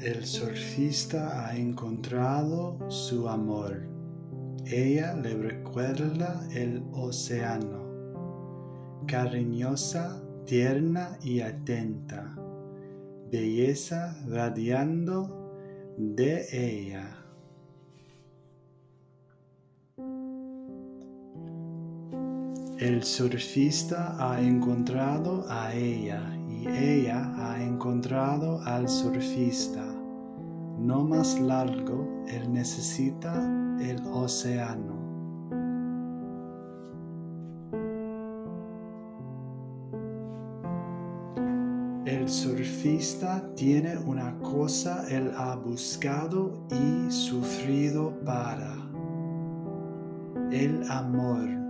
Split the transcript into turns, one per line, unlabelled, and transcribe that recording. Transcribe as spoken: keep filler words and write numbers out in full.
El surfista ha encontrado su amor. Ella le recuerda el océano, cariñosa, tierna y atenta, belleza radiando de ella. El surfista ha encontrado a ella y ella ha encontrado al surfista. No más largo, él necesita el océano. El surfista tiene una cosa él ha buscado y sufrido para: el amor.